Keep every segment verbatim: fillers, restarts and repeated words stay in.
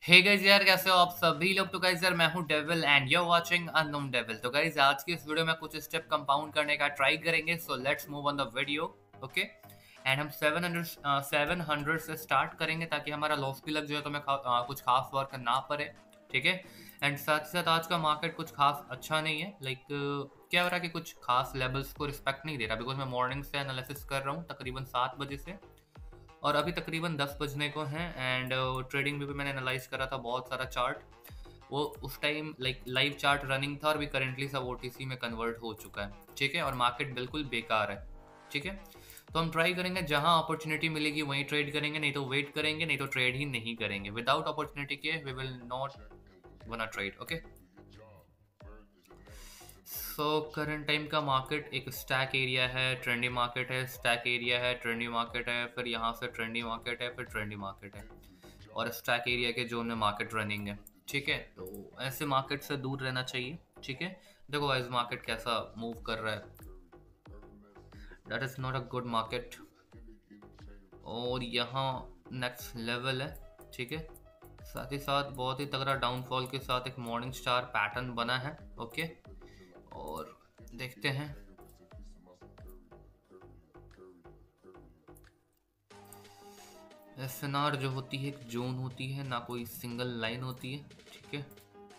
Hey guys यार, कैसे हो आप सभी लोग। तो गाइस यार, मैं हूं devil and you are watching unknown devil. तो गाइस आज की इस वीडियो में कुछ स्टेप कंपाउंड करने का ट्राई करेंगे। So let's move on the video. Okay, and हम सेवन हंड्रेड सेवन हंड्रेड से स्टार्ट करेंगे ताकि हमारा लॉस भी लग जाए तो हमें खा, uh, कुछ खास वर्क ना पड़े। ठीक है। एंड साथ ही साथ आज का मार्केट कुछ खास अच्छा नहीं है। लाइक like, क्या हो रहा है कि कुछ खास लेवल्स को रिस्पेक्ट नहीं दे रहा, बिकॉज मैं मॉर्निंग से एनालिसिस कर रहा हूँ तकरीबन सात बजे से, और अभी तकरीबन दस बजने को हैं। एंड ट्रेडिंग भी, भी मैंने एनालाइज करा था बहुत सारा चार्ट। वो उस time like live chart running था और भी करेंटली सब ओटीसी में कन्वर्ट हो चुका है। ठीक है, और मार्केट बिल्कुल बेकार है। ठीक है, तो हम ट्राई करेंगे जहां अपॉर्चुनिटी मिलेगी वहीं ट्रेड करेंगे, नहीं तो वेट करेंगे, नहीं तो ट्रेड ही नहीं करेंगे। विदाउट अपॉर्चुनिटी के we will not gonna trade. Okay, so current time का मार्केट एक स्टैक एरिया है, ट्रेंडी मार्केट है, स्टैक एरिया है, ट्रेंडी मार्केट है, फिर यहाँ से ट्रेंडी मार्केट है, फिर ट्रेंडी मार्केट है, और स्टैक एरिया के जोन में मार्केट रनिंग है। ठीक है, तो ऐसे मार्केट से दूर रहना चाहिए। ठीक है, देखो गाइस मार्केट कैसा मूव कर रहा है, that is not a good market. और यहाँ नेक्स्ट लेवल है। ठीक है, साथ ही साथ बहुत ही तगड़ा डाउनफॉल के साथ एक मॉर्निंग स्टार पैटर्न बना है। ओके, और देखते हैं। एसएनआर जो होती है एक जोन होती है, ना कोई सिंगल लाइन होती है। ठीक है,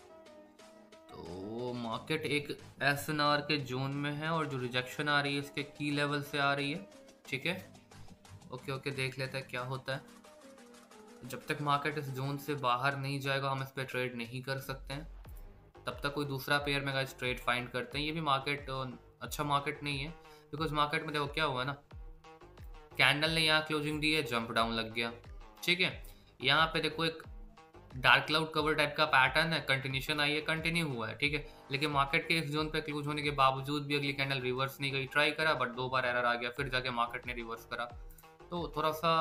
तो मार्केट एक एसएनआर के जोन में है और जो रिजेक्शन आ रही है इसके की लेवल से आ रही है। ठीक है, ओके ओके, देख लेते हैं क्या होता है। जब तक मार्केट इस जोन से बाहर नहीं जाएगा हम इस पर ट्रेड नहीं कर सकते हैं। तब तक कोई दूसरा पेयर में गाइस ट्रेड फाइंड करते हैं। ये भी मार्केट अच्छा मार्केट नहीं है, बिकॉज मार्केट में देखो क्या हुआ ना, कैंडल ने यहाँ क्लोजिंग दी है, जंप डाउन लग गया। ठीक है, यहाँ पे देखो एक डार्क क्लाउड कवर टाइप का पैटर्न है, कंटिन्यूशन आई है, कंटिन्यू हुआ है। ठीक है, लेकिन मार्केट के इस जोन पे क्लोज होने के बावजूद भी अगली कैंडल रिवर्स नहीं गई। ट्राई करा बट दो बार एरर आ गया, फिर जाके मार्केट ने रिवर्स करा। तो थोड़ा सा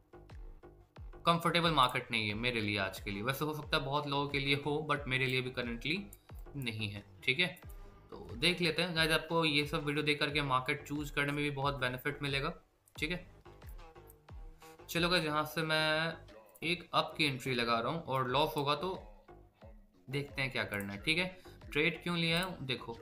कंफर्टेबल मार्केट नहीं है मेरे लिए आज के लिए। वैसे हो सकता है बहुत लोगों के लिए हो, बट मेरे लिए भी करंटली नहीं है। ठीक है, तो देख लेते हैं गाइस, आपको ये सब वीडियो देख करके मार्केट चूज करने में भी बहुत बेनिफिट मिलेगा। ठीक है, चलो गाइस, यहाँ से मैं एक अप की एंट्री लगा रहा हूँ और लॉस होगा तो देखते हैं क्या करना है। ठीक है, ट्रेड क्यों लिया है, देखो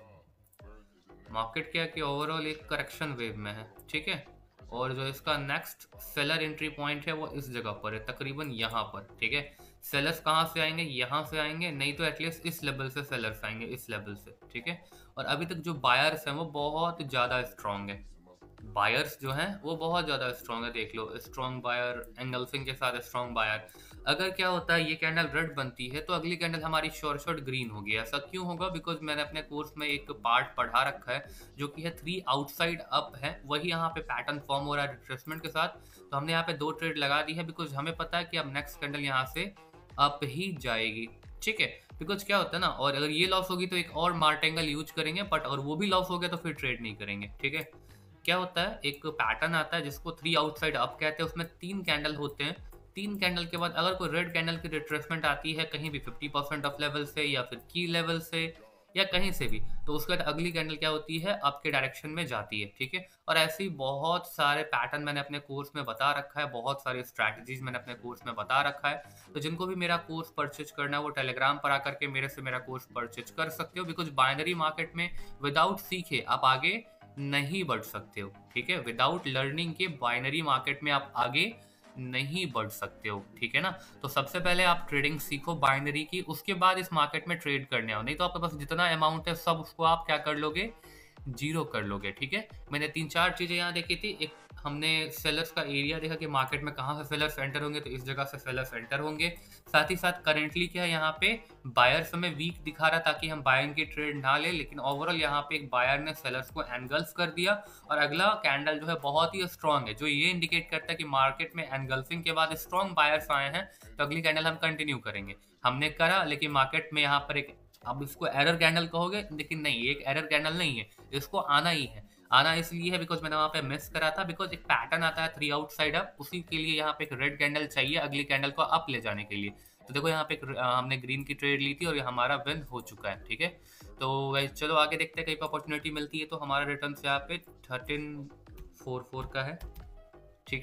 मार्केट क्या है कि ओवरऑल एक करेक्शन वेव में है। ठीक है, और जो इसका नेक्स्ट सेलर एंट्री पॉइंट है वो इस जगह पर है, तकरीबन यहाँ पर। ठीक है, सेलर्स कहाँ से आएंगे, यहाँ से आएंगे, नहीं तो एटलीस्ट इस लेवल से सेलर्स आएंगे, इस लेवल से। ठीक है, और अभी तक जो बायर्स हैं वो बहुत ज़्यादा स्ट्रॉन्ग है। बायर्स जो हैं वो बहुत ज़्यादा स्ट्रॉन्ग है, देख लो, स्ट्रॉन्ग बायर, एंगल्फिंग के साथ स्ट्रॉन्ग बायर। अगर क्या होता है ये कैंडल रेड बनती है तो अगली कैंडल हमारी शॉर्ट शॉर्ट ग्रीन होगी। ऐसा क्यों होगा, बिकॉज मैंने अपने कोर्स में एक पार्ट पढ़ा रखा है जो कि है थ्री आउटसाइड अप है, वही यहाँ पे पैटर्न फॉर्म हो रहा है रिट्रेसमेंट के साथ। तो हमने यहाँ पे दो ट्रेड लगा दी है, बिकॉज हमें पता है कि अब नेक्स्ट कैंडल यहाँ से अप ही जाएगी। ठीक है, बिकॉज क्या होता है ना, और अगर ये लॉस होगी तो एक और मार्टेंगल यूज करेंगे, बट अगर वो भी लॉस हो गया तो फिर ट्रेड नहीं करेंगे। ठीक है, क्या होता है, एक पैटर्न आता है जिसको थ्री आउटसाइड अप कहते हैं, उसमें तीन कैंडल होते हैं। तीन कैंडल के बाद अगर कोई रेड कैंडल की रिट्रेसमेंट आती है कहीं भी फिफ्टी परसेंट ऑफ लेवल से या फिर की लेवल से या कहीं से भी, तो उसके बाद अगली कैंडल क्या होती है, अप के डायरेक्शन में जाती है। ठीक है, और ऐसे ही बहुत सारे पैटर्न मैंने अपने कोर्स में बता रखा है, बहुत सारी स्ट्रैटेजीज मैंने अपने कोर्स में बता रखा है। तो जिनको भी मेरा कोर्स परचेज करना है वो टेलीग्राम पर आकर के मेरे से मेरा कोर्स परचेज कर सकते हो, बिकॉज बाइनरी मार्केट में विदाउट सीखे आप आगे नहीं बढ़ सकते हो। ठीक है, विदाउट लर्निंग के बाइनरी मार्केट में आप आगे नहीं बढ़ सकते हो। ठीक है ना, तो सबसे पहले आप ट्रेडिंग सीखो बाइनरी की, उसके बाद इस मार्केट में ट्रेड करने आओ, नहीं तो आपके पास जितना अमाउंट है सब उसको आप क्या कर लोगे, जीरो कर लोगे। ठीक है, मैंने तीन चार चीजें यहाँ देखी थी। एक हमने सेलर्स का एरिया देखा कि मार्केट में कहाँ से सेलर्स एंटर होंगे, तो इस जगह से सेलर्स एंटर होंगे। साथ ही साथ करेंटली क्या है, यहाँ पे बायर्स हमें वीक दिखा रहा ताकि हम बायर्स की ट्रेड ना ले, लेकिन ओवरऑल यहाँ पे एक बायर ने सेलर्स को एनगल्फ कर दिया और अगला कैंडल जो है बहुत ही स्ट्रॉन्ग है, जो ये इंडिकेट करता है कि मार्केट में एनगल्फिंग के बाद स्ट्रॉन्ग बायर्स आए हैं, तो अगली कैंडल हम कंटिन्यू करेंगे। हमने करा, लेकिन मार्केट में यहाँ पर एक, अब इसको एरर कैंडल कहोगे, लेकिन नहीं, एक एरर कैंडल नहीं है, इसको आना ही है। आना इसलिए है बिकॉज मैंने वहाँ पे मिस करा था, बिकॉज एक पैटर्न आता है थ्री आउटसाइड अप, उसी के लिए यहाँ पे एक रेड कैंडल चाहिए अगली कैंडल को अप ले जाने के लिए। तो देखो यहाँ पे एक, हमने ग्रीन की ट्रेड ली थी और ये हमारा विन हो चुका है। ठीक है, तो वही चलो आगे देखते हैं, कहीं पर अपॉर्चुनिटी मिलती है तो हमारा रिटर्न यहाँ पे थर्टीन फोर फोर का है। ठीक है,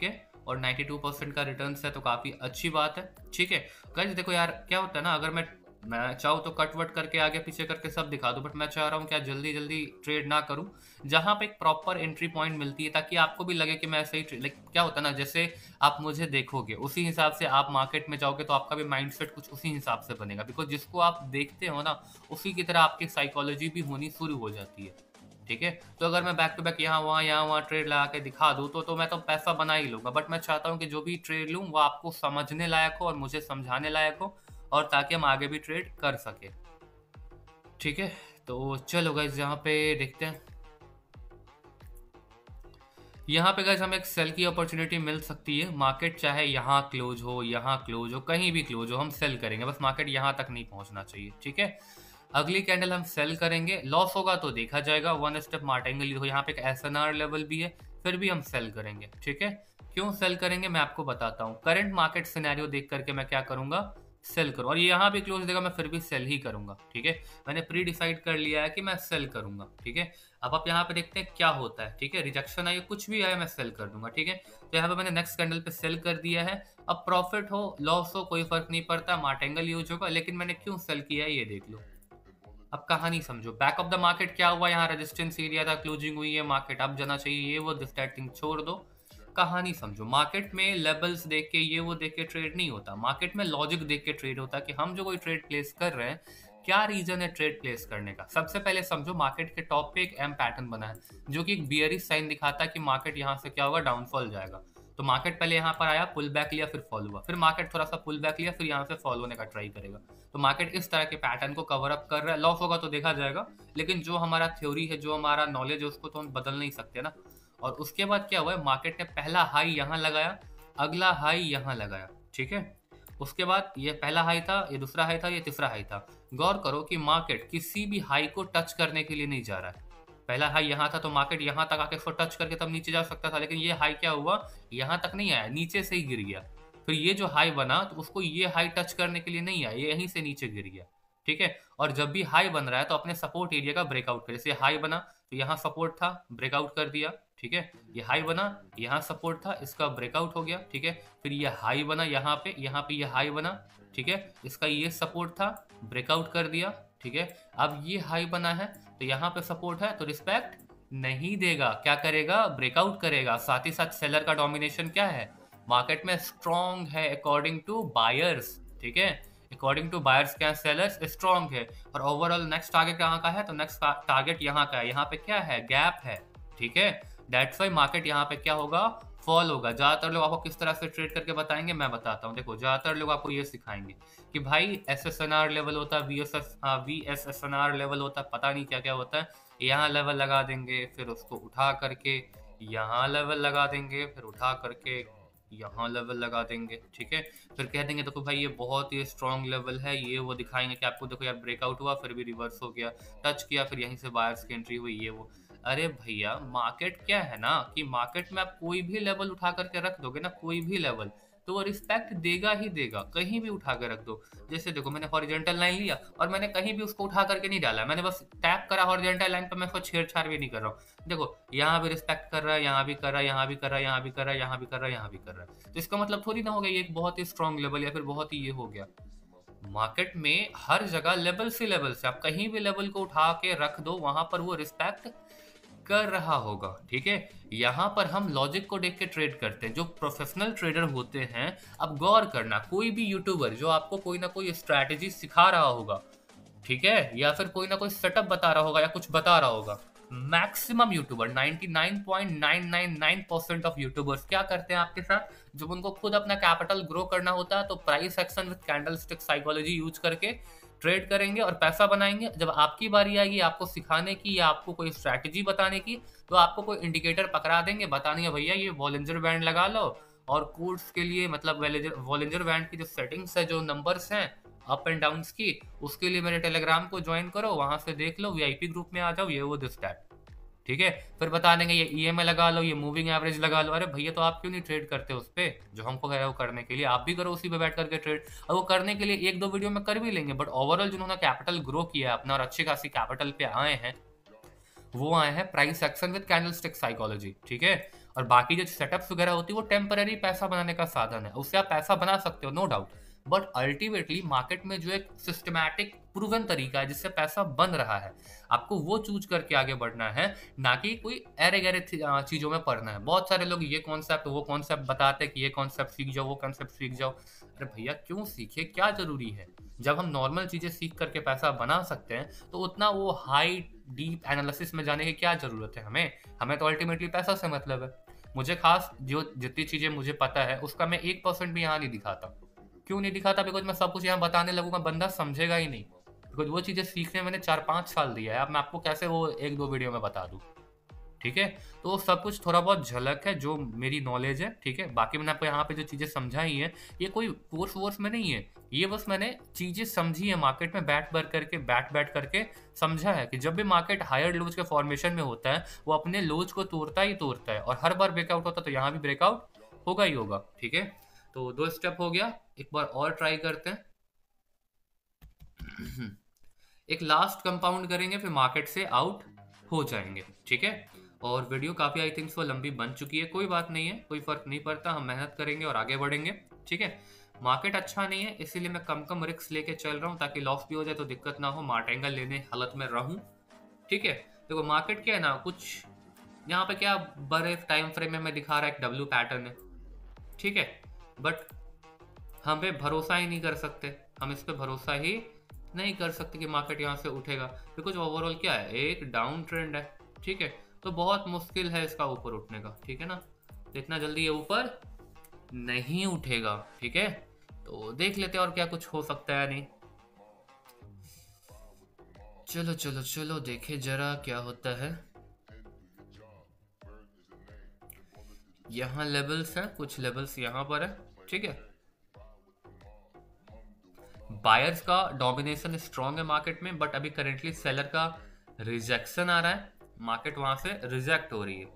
और बानवे परसेंट का रिटर्न्स है तो काफ़ी अच्छी बात है। ठीक है गाइस, देखो यार क्या होता है ना, अगर मैं मैं चाहूँ तो कट वट करके आगे पीछे करके सब दिखा दूँ, बट मैं चाह रहा हूँ क्या जल्दी जल्दी ट्रेड ना करूँ, जहाँ पे एक प्रॉपर एंट्री पॉइंट मिलती है ताकि आपको भी लगे कि मैं सही ट्रेड, लाइक क्या होता है ना, जैसे आप मुझे देखोगे उसी हिसाब से आप मार्केट में जाओगे तो आपका भी माइंडसेट कुछ उसी हिसाब से बनेगा, बिकॉज जिसको आप देखते हो ना उसी की तरह आपकी साइकोलॉजी भी होनी शुरू हो जाती है। ठीक है, तो अगर मैं बैक टू बैक यहाँ वहाँ यहाँ वहाँ ट्रेड लगा के दिखा दूँ तो तो मैं तो पैसा बना ही लूँगा, बट मैं चाहता हूँ कि जो भी ट्रेड लूँ वो आपको समझने लायक हो और मुझे समझाने लायक हो, और ताकि हम आगे भी ट्रेड कर सके। ठीक है, तो चलो गाइस यहाँ पे देखते हैं। यहाँ पे गाइस हमें एक सेल की अपॉर्चुनिटी मिल सकती है। मार्केट चाहे यहाँ क्लोज हो, यहाँ क्लोज हो, कहीं भी क्लोज हो, हम सेल करेंगे, बस मार्केट यहाँ तक नहीं पहुंचना चाहिए। ठीक है, अगली कैंडल हम सेल करेंगे, लॉस होगा तो देखा जाएगा, वन स्टेप मार्टेंगे। देखो यहाँ पे एक एस एन आर लेवल भी है, फिर भी हम सेल करेंगे। ठीक है, क्यों सेल करेंगे मैं आपको बताता हूँ। करंट मार्केट सिनेरियो देख करके मैं क्या करूंगा, सेल करूँ, और ये यहाँ भी क्लोज देगा मैं फिर भी सेल ही करूंगा। ठीक है, मैंने प्री डिसाइड कर लिया है कि मैं सेल करूंगा। ठीक है, अब आप यहाँ पे देखते हैं क्या होता है। ठीक है, रिजेक्शन आए कुछ भी आए मैं सेल कर दूंगा। ठीक है, तो यहाँ पे मैंने नेक्स्ट कैंडल पे सेल कर दिया है। अब प्रॉफिट हो लॉस हो कोई फर्क नहीं पड़ता, मार्टेंगल यूज होगा, लेकिन मैंने क्यों सेल किया है ये देख लो। अब कहानी समझो, बैक ऑफ द मार्केट क्या हुआ, यहाँ रेजिस्टेंस एरिया था, क्लोजिंग हुई है, मार्केट अब जाना चाहिए, ये वो दिस दैट थिंग छोड़ दो, कहानी समझो। मार्केट में लेवल्स देख के ये वो देख के ट्रेड नहीं होता, मार्केट में लॉजिक देख के ट्रेड होता है कि हम जो कोई ट्रेड प्लेस कर रहे हैं क्या रीजन है ट्रेड प्लेस करने का। सबसे पहले समझो मार्केट के टॉप पे एक एम पैटर्न बना है जो कि एक बियरिश साइन दिखाता है कि मार्केट यहाँ से क्या होगा, डाउनफॉल जाएगा। तो मार्केट पहले यहाँ पर आया, पुल बैक लिया, फिर फॉल हुआ, फिर मार्केट थोड़ा सा पुल बैक लिया, फिर यहाँ से फॉल होने का ट्राई करेगा। तो मार्केट इस तरह के पैटर्न को कवर अप कर रहा है। लॉस होगा तो देखा जाएगा, लेकिन जो हमारा थ्योरी है, जो हमारा नॉलेज है, उसको तो हम बदल नहीं सकते ना। और उसके बाद क्या हुआ है, मार्केट ने पहला हाई यहाँ लगाया, अगला हाई यहाँ लगाया। ठीक है, उसके बाद ये पहला हाई था, ये दूसरा हाई था, ये तीसरा हाई था। गौर करो कि मार्केट किसी भी हाई को टच करने के लिए नहीं जा रहा है। पहला हाई यहाँ था तो मार्केट यहाँ तक आके इसको टच करके तब नीचे जा सकता था, लेकिन ये हाई क्या हुआ, यहाँ तक नहीं आया, नीचे से ही गिर गया। फिर ये जो हाई बना तो उसको ये हाई टच करने के लिए नहीं आया, ये यहीं से नीचे गिर गया। ठीक है, और जब भी हाई बन रहा है तो अपने सपोर्ट एरिया का ब्रेकआउट करे। जैसे हाई बना तो यहाँ सपोर्ट था, ब्रेकआउट कर दिया। ठीक है, ये हाई बना, यहाँ सपोर्ट था, इसका ब्रेकआउट हो गया। ठीक है, फिर ये हाई बना यहाँ पे, यहाँ पे ये हाई बना। ठीक है, इसका ये सपोर्ट था, ब्रेकआउट कर दिया। ठीक है, अब ये हाई बना है तो यहाँ पे सपोर्ट है तो रिस्पेक्ट नहीं देगा, क्या करेगा, ब्रेकआउट करेगा। साथ ही साथ सेलर का डोमिनेशन क्या है मार्केट में, स्ट्रॉन्ग है अकॉर्डिंग टू बायर्स। ठीक है, अकॉर्डिंग टू बायर्स क्या, सेलर्स स्ट्रॉन्ग है। और ओवरऑल नेक्स्ट टारगेट कहाँ का है, तो नेक्स्ट टारगेट यहाँ का है, यहाँ पे क्या है, गैप है। ठीक है, दैट्स वाई मार्केट यहाँ पे क्या होगा, फॉल होगा। ज्यादातर लोग आपको किस तरह से ट्रेड करके बताएंगे, मैं बताता हूँ। देखो ज्यादातर लोग आपको ये सिखाएंगे कि भाई S S N R level होता है, V S S V S S N R level होता है, पता नहीं क्या क्या होता है। यहाँ लेवल लगा देंगे, फिर उसको उठा करके यहाँ लेवल लगा देंगे, फिर उठा करके यहाँ लेवल लगा देंगे। ठीक है, फिर कह देंगे देखो भाई ये बहुत ही स्ट्रॉन्ग लेवल है, ये वो दिखाएंगे कि आपको देखो यार ब्रेकआउट हुआ, फिर भी रिवर्स हो गया, टच किया, फिर यहीं से बायर्स की एंट्री हुई, ये वो। अरे भैया मार्केट क्या है ना कि मार्केट में आप कोई भी लेवल उठा करके रख दोगे ना, कोई भी लेवल, तो वो रिस्पेक्ट देगा ही देगा, कहीं भी उठा के रख दो। जैसे देखो मैंने हॉरिजॉन्टल लाइन लिया और मैंने कहीं भी उसको उठा करके नहीं डाला, मैंने बस टैप करा हॉरिजॉन्टल लाइन पर, मैं उसको छेड़छाड़ भी नहीं कर रहा हूँ। देखो यहाँ भी रिस्पेक्ट कर रहा है, यहाँ भी कर रहा है, यहाँ भी कर रहा है, यहाँ भी कर रहा है, यहाँ भी कर रहा है, यहाँ भी कर रहा है। तो इसका मतलब थोड़ी ना हो गया ये एक बहुत ही स्ट्रॉन्ग लेवल या फिर बहुत ही ये हो गया। मार्केट में हर जगह लेवल से लेवल से आप कहीं भी लेवल को उठा के रख दो, वहां पर वो रिस्पेक्ट कर रहा होगा। ठीक है, यहाँ पर हम लॉजिक को देख के ट्रेड करते हैं, जो प्रोफेशनल ट्रेडर होते हैं। अब गौर करना, कोई भी यूट्यूबर जो आपको कोई ना कोई स्ट्रैटेजी सिखा रहा होगा, ठीक है, या फिर कोई ना कोई सेटअप बता रहा होगा या कुछ बता रहा होगा, मैक्सिमम यूट्यूबर निन्यानवे पॉइंट नौ नौ नौ परसेंट ऑफ यूट्यूबर्स क्या करते हैं आपके साथ, जब उनको खुद अपना कैपिटल ग्रो करना होता है तो price action with candlestick psychology use करके ट्रेड करेंगे और पैसा बनाएंगे। जब आपकी बारी आएगी आपको सिखाने की या आपको कोई स्ट्रैटेजी बताने की, तो आपको कोई इंडिकेटर पकड़ा देंगे, बताएंगे भैया ये वॉलिंजर बैंड लगा लो, और कोड्स के लिए मतलब वॉलिंजर बैंड की जो सेटिंग्स है, जो नंबर्स हैं अप एंड डाउन की, उसके लिए मेरे टेलीग्राम को ज्वाइन करो, वहां से देख लो, वीआईपी ग्रुप में आ जाओ, ये वो दिस दैट। ठीक है, फिर बता देंगे ये ईएमआई लगा लो, ये मूविंग एवरेज लगा लो। अरे भैया तो आप क्यों नहीं ट्रेड करते उस पे, जो हमको कह रहे हो करने के लिए, आप भी करो उसी पे बैठ करके ट्रेड। और वो करने के लिए एक दो वीडियो में कर भी लेंगे, बट ओवरऑल जिन्होंने कैपिटल ग्रो किया है अपना और अच्छी खासी कैपिटल पे आए हैं, वो आए हैं price action with candlestick psychology. ठीक है, और बाकी जो सेटअप्स वगैरह होती है वो टेम्पररी पैसा बनाने का साधन है, उससे आप पैसा बना सकते हो, no doubt. But ultimately market में जो एक सिस्टमैटिक प्रूवन तरीका है जिससे पैसा बन रहा है, आपको वो चूज करके आगे बढ़ना है, ना कि कोई अरे गहरे चीजों में पढ़ना है। बहुत सारे लोग ये कॉन्सेप्ट वो कॉन्सेप्ट बताते हैं कि ये कॉन्सेप्ट सीख जाओ, वो कॉन्सेप्ट सीख जाओ। अरे भैया क्यों सीखे, क्या जरूरी है? जब हम नॉर्मल चीजें सीख करके पैसा बना सकते हैं तो उतना वो हाई डीप एनालिसिस में जाने की क्या जरूरत है हमें? हमें तो अल्टीमेटली पैसा से मतलब है। मुझे खास जो जितनी चीजें मुझे पता है उसका मैं एक परसेंट भी यहाँ नहीं दिखाता। क्यों नहीं दिखाता? बिकॉज मैं सब कुछ यहाँ बताने लगूंगा, बंदा समझेगा ही नहीं। बिकॉज वो चीजें सीखने मैंने चार पांच साल दिया है, अब मैं आपको कैसे वो एक दो वीडियो में बता दूं? ठीक है, तो सब कुछ थोड़ा बहुत झलक है जो मेरी नॉलेज है। ठीक है, बाकी मैंने आपको यहाँ पे जो चीजें समझाई है ये कोई कोर्स वोर्स में नहीं है, ये बस मैंने चीजें समझी है मार्केट में बैठ बैठ करके बैठ बैठ करके समझा है कि जब भी मार्केट हायर लोज के फॉर्मेशन में होता है वो अपने लोज को तोड़ता ही तोड़ता है, और हर बार ब्रेकआउट होता है तो यहाँ भी ब्रेकआउट होगा ही होगा। ठीक है, तो दो स्टेप हो गया, एक बार और ट्राई करते हैं। एक लास्ट कंपाउंड करेंगे, फिर मार्केट से आउट हो जाएंगे। ठीक है, और वीडियो काफी आई थिंक सो लंबी बन चुकी है, कोई बात नहीं है, कोई फर्क नहीं पड़ता, हम मेहनत करेंगे और आगे बढ़ेंगे। ठीक है, मार्केट अच्छा नहीं है इसीलिए मैं कम कम रिस्क लेके चल रहा हूँ ताकि लॉस भी हो जाए तो दिक्कत ना हो, मार्टेंगल लेने हालत में रहूं। ठीक है, देखो मार्केट क्या है ना, कुछ यहाँ पे क्या बड़े टाइम फ्रेम में मैं दिखा रहा है एक डब्ल्यू पैटर्न है। ठीक है, बट हम पे भरोसा ही नहीं कर सकते, हम इस पे भरोसा ही नहीं कर सकते कि मार्केट यहाँ से उठेगा, बिकॉज ओवरऑल क्या है, एक डाउन ट्रेंड है। ठीक है, तो बहुत मुश्किल है इसका ऊपर उठने का। ठीक है ना, तो इतना जल्दी ये ऊपर नहीं उठेगा। ठीक है, तो देख लेते हैं और क्या कुछ हो सकता है। नहीं, चलो चलो चलो देखे जरा क्या होता है। यहाँ लेवल्स हैं, कुछ लेवल्स यहाँ पर है। ठीक है, बायर्स का डोमिनेशन स्ट्रांग है मार्केट में, बट अभी करेंटली सेलर का रिजेक्शन आ रहा है, मार्केट वहां से रिजेक्ट हो रही है।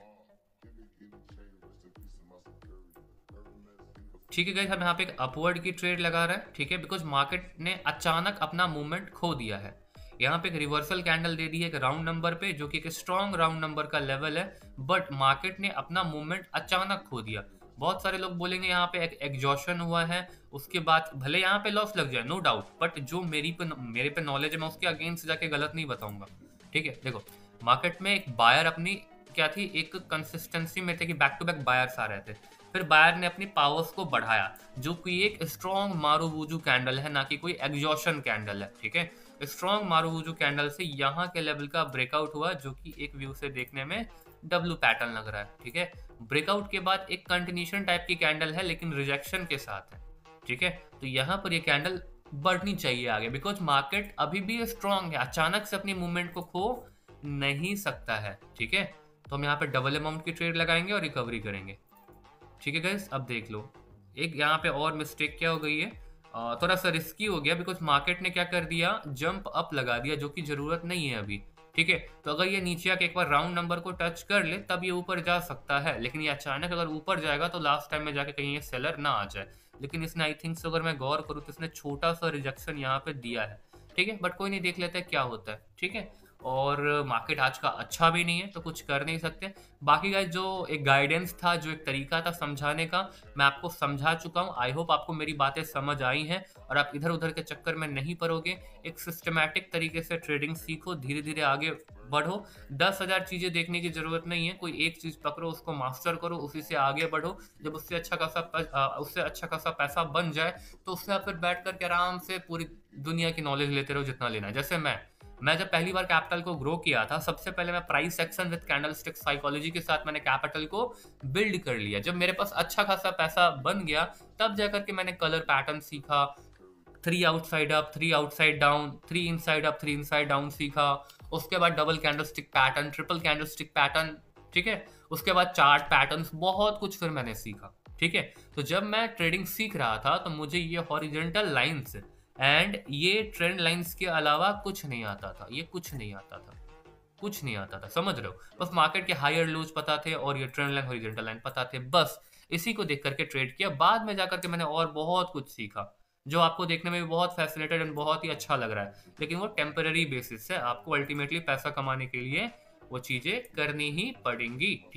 ठीक है गाइस, हम यहाँ पे एक अपवर्ड की ट्रेड लगा रहे हैं। ठीक है, बिकॉज मार्केट ने अचानक अपना मूवमेंट खो दिया है। यहाँ पे एक रिवर्सल कैंडल दे दी है एक राउंड नंबर पे, जो कि एक स्ट्रॉन्ग राउंड नंबर का लेवल है, बट मार्केट ने अपना मूवमेंट अचानक खो दिया। बहुत सारे लोग बोलेंगे यहाँ पे एक एग्जॉशन हुआ है, उसके बाद भले यहाँ पे लॉस लग जाए, नो डाउट, बट जो मेरी पे मेरे पे नॉलेज है मैं उसके अगेंस्ट जाके गलत नहीं बताऊंगा। ठीक है, देखो मार्केट में एक बायर अपनी क्या थी, एक कंसिस्टेंसी में थे कि बैक टू बैक बायर्स आ रहे थे, फिर बायर ने अपनी पावर्स को बढ़ाया, जो कि एक स्ट्रॉन्ग मारूबुजू कैंडल है, ना कि कोई एग्जॉशन कैंडल है। ठीक है, स्ट्रॉन्ग मारूबुजू कैंडल से यहाँ के लेवल का ब्रेकआउट हुआ, जो कि एक व्यू से देखने में डब्ल्यू पैटर्न लग रहा है। ठीक है, ब्रेकआउट के बाद एक कंटिन्यूशन टाइप की कैंडल है लेकिन रिजेक्शन के साथ है। ठीक है, तो यहाँ पर ये कैंडल बढ़नी चाहिए आगे, बिकॉज मार्केट अभी भी स्ट्रॉन्ग है, अचानक से अपनी मूवमेंट को खो नहीं सकता है। ठीक है, तो हम यहाँ पे डबल अमाउंट की ट्रेड लगाएंगे और रिकवरी करेंगे। ठीक है गाइस, अब देख लो एक यहाँ पे और मिस्टेक क्या हो गई है, थोड़ा सा रिस्की हो गया, बिकॉज मार्केट ने क्या कर दिया, जंप अप लगा दिया, जो कि जरूरत नहीं है अभी। ठीक है, तो अगर ये नीचे आके एक बार राउंड नंबर को टच कर ले तब ये ऊपर जा सकता है, लेकिन ये अचानक अगर ऊपर जाएगा तो लास्ट टाइम में जाके कहीं ये सेलर ना आ जाए। लेकिन इसने आई थिंक अगर मैं गौर करूँ तो इसने छोटा सा रिजेक्शन यहाँ पे दिया है। ठीक है, बट कोई नहीं, देख लेते हैं क्या होता है। ठीक है, और मार्केट आज का अच्छा भी नहीं है तो कुछ कर नहीं सकते। बाकी गाइस जो एक गाइडेंस था, जो एक तरीका था समझाने का, मैं आपको समझा चुका हूँ। आई होप आपको मेरी बातें समझ आई हैं और आप इधर उधर के चक्कर में नहीं पड़ोगे। एक सिस्टमैटिक तरीके से ट्रेडिंग सीखो, धीरे धीरे आगे बढ़ो। दस हजार चीजें देखने की जरूरत नहीं है, कोई एक चीज पकड़ो, उसको मास्टर करो, उसी से आगे बढ़ो। जब उससे अच्छा खासा उससे अच्छा खासा पैसा बन जाए तो उससे आप फिर बैठ करके आराम से पूरी दुनिया की नॉलेज लेते रहो जितना लेना है। जैसे मैं मैं जब पहली बार कैपिटल को ग्रो किया था, सबसे पहले मैं price section with candlestick psychology के साथ मैंने कैपिटल को बिल्ड कर लिया। जब मेरे पास अच्छा खासा पैसा बन गया तब जाकर के मैंने कलर पैटर्न सीखा, three outside up, three outside down, three inside up, three inside down सीखा। उसके बाद double candlestick pattern, triple candlestick pattern. ठीक है, उसके बाद चार्ट पैटर्न्स, बहुत कुछ फिर मैंने सीखा। ठीक है, तो जब मैं ट्रेडिंग सीख रहा था तो मुझे ये हॉरिजॉन्टल लाइंस एंड ये ट्रेंड लाइंस के अलावा कुछ नहीं आता था, ये कुछ नहीं आता था, कुछ नहीं आता था, समझ रहे हो। बस मार्केट के हायर लोज पता थे और ये ट्रेंड लाइन हॉरिजॉन्टल लाइन पता थे, बस इसी को देख करके ट्रेड किया। बाद में जाकर के मैंने और बहुत कुछ सीखा जो आपको देखने में भी बहुत फैसिनेटेड एंड बहुत ही अच्छा लग रहा है, लेकिन वो टेम्पररी बेसिस है। आपको अल्टीमेटली पैसा कमाने के लिए वो चीजें करनी ही पड़ेंगी। ठीक है,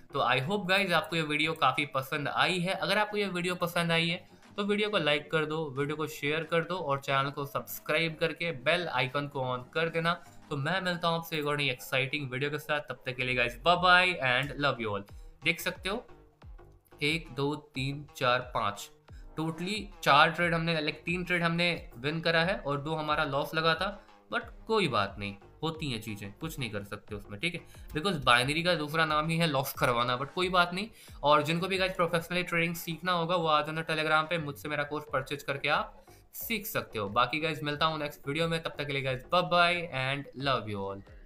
तो आई होप गाइज आपको ये वीडियो काफ़ी पसंद आई है। अगर आपको ये वीडियो पसंद आई है तो वीडियो को लाइक कर दो, वीडियो को शेयर कर दो और चैनल को सब्सक्राइब करके बेल आइकन को ऑन कर देना। तो मैं मिलता हूँ आपसे एक और नई एक्साइटिंग वीडियो के साथ। तब तक के लिए guys bye bye and love you all. देख सकते हो एक दो तीन चार पाँच, टोटली चार ट्रेड हमने लाइक तीन ट्रेड हमने विन करा है और दो हमारा लॉस लगा था। बट कोई बात नहीं, होती हैं चीज़ें, कुछ नहीं कर सकते उसमें, ठीक है। बिकॉज बाइनरी का दूसरा नाम ही है लॉस करवाना, बट कोई बात नहीं। और जिनको भी गाइस प्रोफेशनली ट्रेडिंग सीखना होगा वो आ जाना टेलीग्राम पे, मुझसे मेरा कोर्स परचेज करके आप सीख सकते हो। बाकी गाइस मिलता हूँ नेक्स्ट वीडियो में, तब तक के लिए guys bye bye and love you all.